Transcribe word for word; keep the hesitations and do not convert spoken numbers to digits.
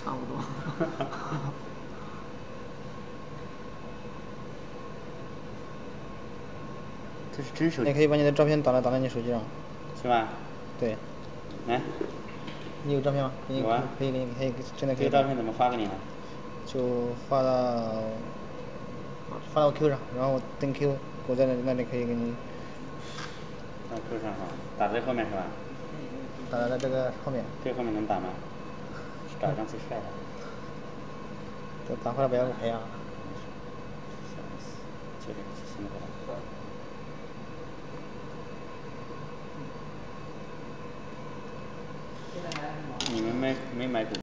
差不多。 这是真手机。 你可以把你的照片打到打到你手机上。 是吧？ 对。 来。 你有照片吗？ 有啊。 可以给你可以现在可以。 这个照片怎么发给你呢？ 就发到发到Q 上，然后登Q，我在那那里可以给你。 到Q上是吧？打在后面是吧？ 打在这个后面。 这个后面能打吗？找一张最帅的。 这打坏了不要给我赔啊。 就这个行不行？你们没没买股